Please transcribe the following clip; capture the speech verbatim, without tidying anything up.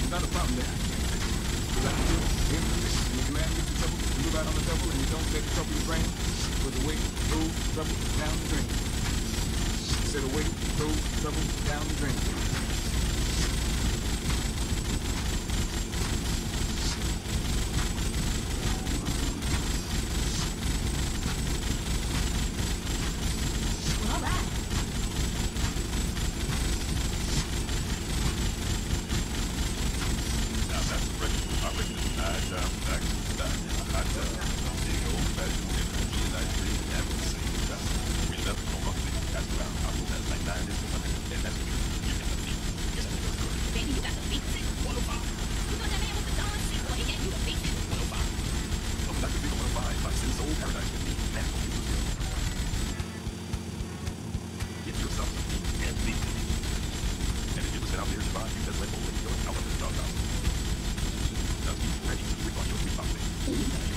Not a problem there. You got to do it. When your man gets in trouble, you move out on the double and you don't let the trouble your brain. With the weight, move, trouble, down the drain. Instead of weight, move, trouble, down the drain. Ready to refund your refund.